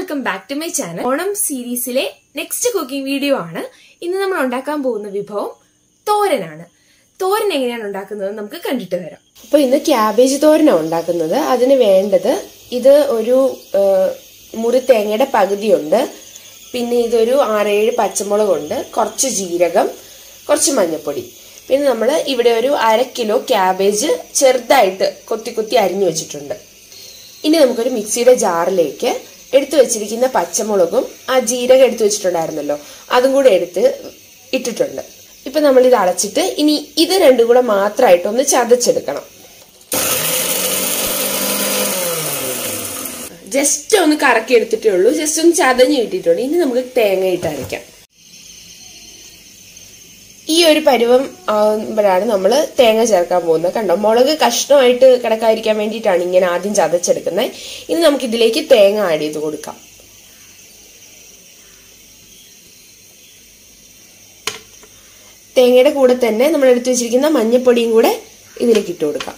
Welcome back to my channel. Onam സീരീസിലെ next cooking video ആണ്. ഇന്ന് നമ്മൾ ഉണ്ടാക്കാൻ പോകുന്ന വിഭവം തോരനാണ്. തോരൻ എങ്ങനെയാണ് ഉണ്ടാക്കുന്നത് നമുക്ക് കണ്ടിട്ട് വരാം. അപ്പൊ ഇന്ന് ക്യാബേജ് തോരനാണ് ഉണ്ടാക്കുന്നത്. അതിന് വേണ്ടത് ഇത് ഒരു മുറി തേങ്ങയുടെ പകുതിയുണ്ട്, പിന്നെ ഇതൊരു 6-7 പച്ചമുളകുണ്ട്, കുറച്ച് ജീരകം, കുറച്ച് മഞ്ഞൾപ്പൊടി, പിന്നെ നമ്മൾ ഇവിടെ ഒരു 1/2 കിലോ ക്യാബേജ് ചെറുതായിട്ട് കൊത്തി കൊത്തി അരിഞ്ഞു വെച്ചിട്ടുണ്ട്. ഇനി നമുക്കൊരു മിക്സിയുടെ ജാറിലേക്ക് എടുത്തു വെച്ചിരിക്കുന്ന പച്ചമുളകും ആ ജീരകം എടുത്തു വെച്ചിട്ടുണ്ടായിരുന്നല്ലോ അതും കൂടെ ഇട്ടിട്ടുണ്ട്. ഇപ്പൊ നമ്മൾ ഇത് അടച്ചിട്ട് ഇനി ഇത് രണ്ടും കൂടെ മാത്രമായിട്ട് ഒന്ന് ചതച്ചെടുക്കണം. ജസ്റ്റ് ഒന്ന് കറക്കി എടുത്തിട്ടേ ഉള്ളൂ, ജസ്റ്റ് ഒന്ന് ചതഞ്ഞ് കിട്ടിയിട്ടുണ്ട്. ഇനി നമുക്ക് തേങ്ങ ഇട്ട് അരയ്ക്കാം. ഈ ഒരു പരുവം ആകുമ്പോഴാണ് നമ്മൾ തേങ്ങ ചേർക്കാൻ പോകുന്നത്. കണ്ടോ, മുളക് കഷ്ണമായിട്ട് കിടക്കാതിരിക്കാൻ വേണ്ടിയിട്ടാണ് ഇങ്ങനെ ആദ്യം ചതച്ചെടുക്കുന്നത്. ഇനി നമുക്ക് ഇതിലേക്ക് തേങ്ങ ആഡ് ചെയ്ത് കൊടുക്കാം. തേങ്ങയുടെ കൂടെ തന്നെ നമ്മൾ എടുത്തു വെച്ചിരിക്കുന്ന മഞ്ഞൾപ്പൊടിയും കൂടെ ഇതിലേക്ക് ഇട്ട് കൊടുക്കാം.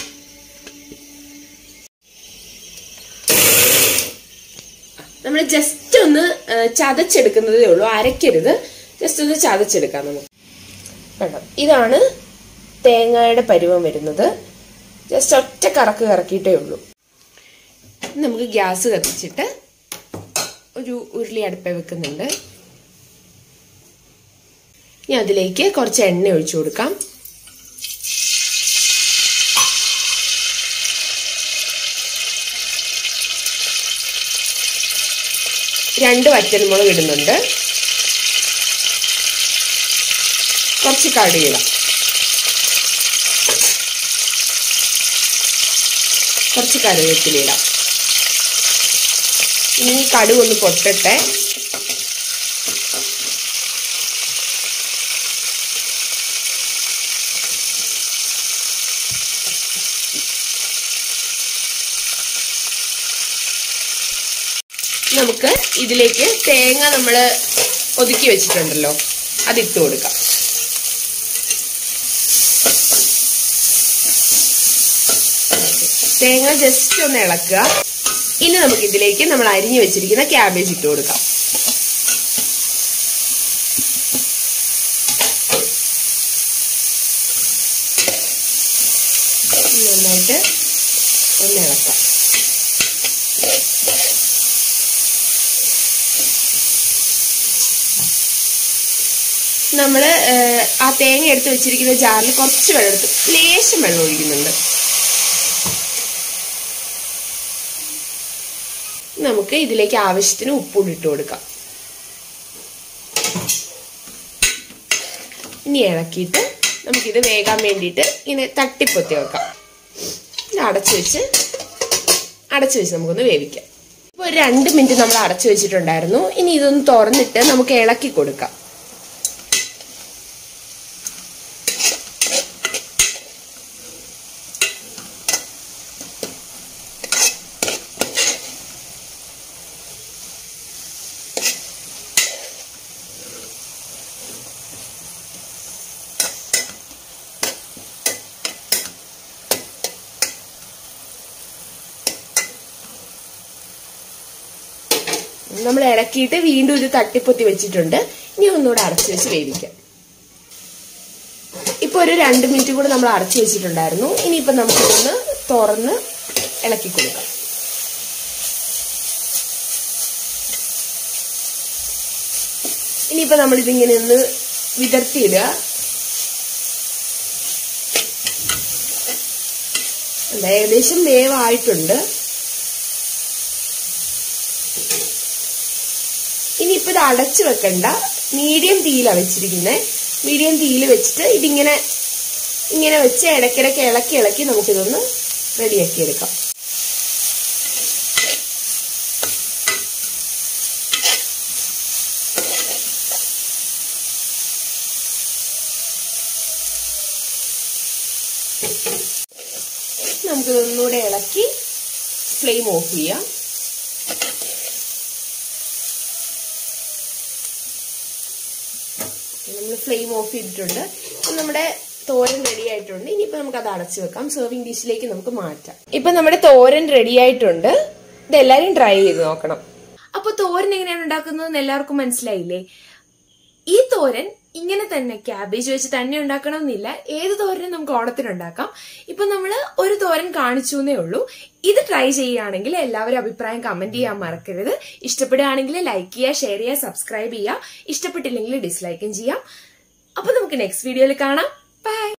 നമ്മൾ ജസ്റ്റ് ഒന്ന് ചതച്ചെടുക്കുന്നതേ ഉള്ളൂ, അരയ്ക്കരുത്, ജസ്റ്റ് ഒന്ന് ചതച്ചെടുക്കാം. നമുക്ക് കണ്ടോ, ഇതാണ് തേങ്ങയുടെ പരുവം വരുന്നത്. ജസ്റ്റ് ഒറ്റ കറക്ക് കറക്കിയിട്ടേ ഉള്ളൂ. നമുക്ക് ഗ്യാസ് കത്തിച്ചിട്ട് ഒരു ഉരുളി അടുപ്പേ വെക്കുന്നുണ്ട്. ഇനി അതിലേക്ക് കുറച്ച് എണ്ണ ഒഴിച്ചു കൊടുക്കാം. രണ്ട് വറ്റൽമുളക് ഇടുന്നുണ്ട്, കുറച്ച് കടുകിടാം, കുറച്ച് കറിവേപ്പിലയിടാം. ഇനി കടുക് ഒന്ന് പൊട്ടട്ടെ. നമുക്ക് ഇതിലേക്ക് തേങ്ങ നമ്മൾ ഒതുക്കി വെച്ചിട്ടുണ്ടല്ലോ അതിട്ട് കൊടുക്കാം. തേങ്ങ ജസ്റ്റ് ഒന്ന് ഇളക്കുക. ഇനി നമുക്ക് ഇതിലേക്ക് നമ്മൾ അരിഞ്ഞു വെച്ചിരിക്കുന്ന ക്യാബേജ് ഇട്ട് കൊടുക്കാം. നന്നായിട്ട് ഒന്ന് ഇളക്കാം. നമ്മള് ആ തേങ്ങ എടുത്ത് വെച്ചിരിക്കുന്ന ജാറിൽ കുറച്ച് വെള്ളം എടുത്ത് ലേശം വെള്ളം ഒഴിക്കുന്നുണ്ട്. നമുക്ക് ഇതിലേക്ക് ആവശ്യത്തിന് ഉപ്പും ഇട്ട് കൊടുക്കാം. ഇനി ഇളക്കിയിട്ട് നമുക്കിത് വേകാൻ വേണ്ടിയിട്ട് ഇങ്ങനെ തട്ടിപ്പൊത്തി വെക്കാം. അടച്ചു വെച്ച് നമുക്കൊന്ന് വേവിക്കാം. ഇപ്പോൾ ഒരു 2 മിനിറ്റ് നമ്മൾ അടച്ചു വെച്ചിട്ടുണ്ടായിരുന്നു. ഇനി ഇതൊന്ന് തുറന്നിട്ട് നമുക്ക് ഇളക്കി കൊടുക്കാം. നമ്മൾ ഇളക്കിയിട്ട് വീണ്ടും ഇത് തട്ടിപ്പൊത്തി വെച്ചിട്ടുണ്ട്. ഇനി ഒന്നുകൂടെ അടച്ചു വെച്ച് വേവിക്കാം. ഇപ്പൊ ഒരു 2 മിനിറ്റ് കൂടെ നമ്മൾ അടച്ചു വെച്ചിട്ടുണ്ടായിരുന്നു. ഇനിയിപ്പോ നമുക്കിതൊന്ന് തുറന്ന് ഇളക്കി കൊടുക്കാം. ഇനിയിപ്പോ നമ്മളിതിങ്ങനെ ഒന്ന് വിതർത്തിയിടുക. ഏകദേശം വേവായിട്ടുണ്ട്. ഇനിയിപ്പോ ഇത് അടച്ചു വെക്കണ്ട, മീഡിയം തീയിലാണ് വെച്ചിരിക്കുന്നത്. മീഡിയം തീയിൽ വെച്ചിട്ട് ഇങ്ങനെ വെച്ച് ഇടയ്ക്കിടയ്ക്ക് ഇളക്കി നമുക്കിതൊന്ന് റെഡിയാക്കി എടുക്കാം. നമുക്കിതൊന്നുകൂടെ ഇളക്കി ഫ്ലെയിം ഓഫ് ചെയ്യാം. നമ്മൾ ഫ്ലെയിം ഓഫ് ചെയ്തിട്ടുണ്ട്. നമ്മുടെ തോരൻ റെഡി ആയിട്ടുണ്ട്. ഇനിയിപ്പോ നമുക്ക് അത് അടച്ചു വെക്കാം. സെർവിംഗ് ഡിഷിലേക്ക് നമുക്ക് മാറ്റാം. ഇപ്പൊ നമ്മുടെ തോരൻ റെഡി ആയിട്ടുണ്ട്. ഇതെല്ലാരും ട്രൈ ചെയ്ത് നോക്കണം. അപ്പൊ തോരൻ എങ്ങനെയാണ് ഉണ്ടാക്കുന്നതെന്ന് എല്ലാവർക്കും മനസ്സിലായില്ലേ? ഈ തോരൻ ഇങ്ങനെ തന്നെ ക്യാബേജ് വെച്ച് തന്നെ ഉണ്ടാക്കണമെന്നില്ല, ഏത് തോരനും നമുക്ക് ഓണത്തിന് ഉണ്ടാക്കാം. ഇപ്പൊ നമ്മള് ഒരു തോരൻ കാണിച്ചു എന്നേ ഉള്ളൂ. ഇത് ട്രൈ ചെയ്യുകയാണെങ്കിൽ എല്ലാവരും അഭിപ്രായം കമന്റ് ചെയ്യാൻ മറക്കരുത്. ഇഷ്ടപ്പെടുകയാണെങ്കിൽ ലൈക്ക് ചെയ്യുക, ഷെയർ ചെയ്യുക, സബ്സ്ക്രൈബ് ചെയ്യുക. ഇഷ്ടപ്പെട്ടില്ലെങ്കിൽ ഡിസ്ലൈക്കും ചെയ്യാം. അപ്പൊ നമുക്ക് നെക്സ്റ്റ് വീഡിയോയിൽ കാണാം. ബൈ.